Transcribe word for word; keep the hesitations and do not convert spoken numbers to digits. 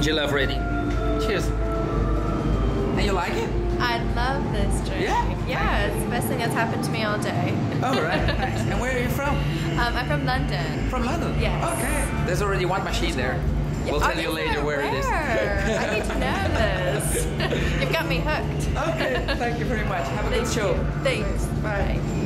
GingerLove ready. Cheers. And you like it? I love this drink. Yeah? Yeah, it's the best thing that's happened to me all day. Oh, right. Nice. And where are you from? Um, I'm from London. From London? Yes. Okay. There's already one machine there. We'll Oh, tell you is later there? where, it is. I need to know this. You've got me hooked. Okay, thank you very much. Have a good Thank show. you. Thanks. Bye.